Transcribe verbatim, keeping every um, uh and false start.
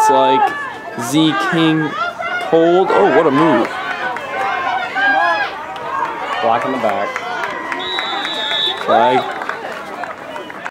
looks like Z King Cold. Oh, what a move. Block in the back. Flag.